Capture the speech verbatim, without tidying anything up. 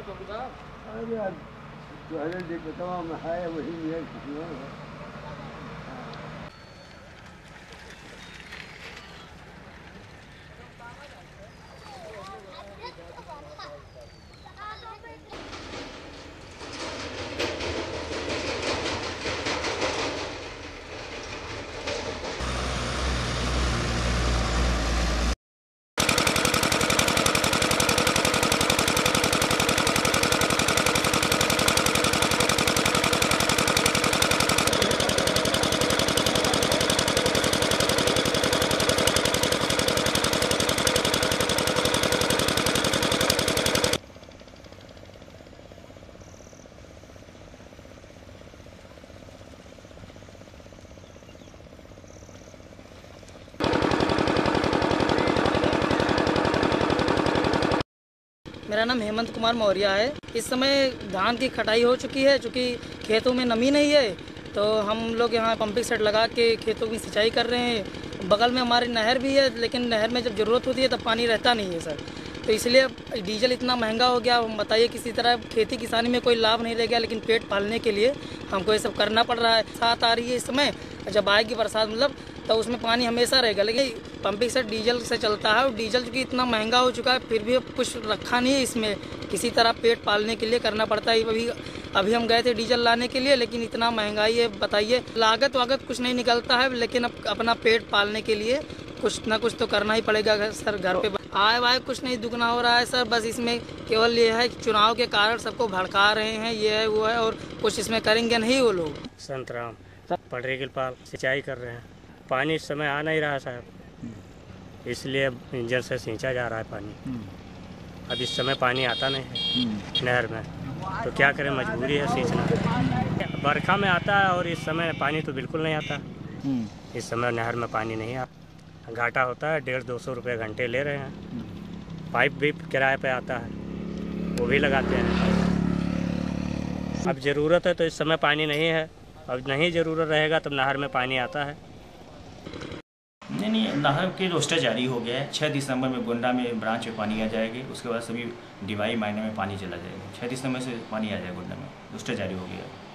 अरे तमाम है वही है। मेरा नाम हेमंत कुमार मौर्य है। इस समय धान की कटाई हो चुकी है, चूँकि खेतों में नमी नहीं है तो हम लोग यहाँ पंपिंग सेट लगा के खेतों की सिंचाई कर रहे हैं। बगल में हमारी नहर भी है, लेकिन नहर में जब ज़रूरत होती है तब पानी रहता नहीं है सर। तो इसलिए डीजल इतना महंगा हो गया। हम बताइए, किसी तरह खेती किसानी में कोई लाभ नहीं रह गया, लेकिन पेट पालने के लिए हमको ये सब करना पड़ रहा है। साथ आ रही है इस समय, जब आएगी बरसात मतलब तो उसमें पानी हमेशा रहेगा, लेकिन पंपिंग सेट डीजल से चलता है और डीजल चूँकि इतना महंगा हो चुका है फिर भी कुछ रखा नहीं है इसमें। किसी तरह पेट पालने के लिए करना पड़ता है। अभी अभी हम गए थे डीजल लाने के लिए, लेकिन इतना महंगाई है, बताइए लागत वागत कुछ नहीं निकलता है, लेकिन अब अपना पेट पालने के लिए कुछ ना कुछ तो करना ही पड़ेगा सर। घर पे आए वाए कुछ नहीं दुगना हो रहा है सर। बस इसमें केवल ये है चुनाव के कारण सबको भड़का रहे हैं, ये है वो है, और कुछ इसमें करेंगे नहीं वो लोग। संतराम पटरी के पाल सिंचाई कर रहे हैं। पानी इस समय आ नहीं रहा साहब, इसलिए इंजन से सींचा जा रहा है पानी। अब इस समय पानी आता नहीं है नहर में, तो क्या करें, मजबूरी है सींचना। बरखा में आता है और इस समय पानी तो बिल्कुल नहीं आता। इस समय नहर में पानी नहीं आता, घाटा होता है। डेढ़ दो सौ रुपये घंटे ले रहे हैं। पाइप भी किराए पे आता है, वो भी लगाते हैं। अब ज़रूरत है तो इस समय पानी नहीं है, अब नहीं ज़रूरत रहेगा तब नहर में पानी आता है। नहीं नहीं नहर के रोस्टर जारी हो गया है। छः दिसंबर में गोंडा में ब्रांच में पानी आ जाएगी, उसके बाद सभी डिवाई मायने में पानी चला जाएगा। छः दिसंबर से पानी आ जाएगा गोंडा में, रोस्टर जारी हो गया है।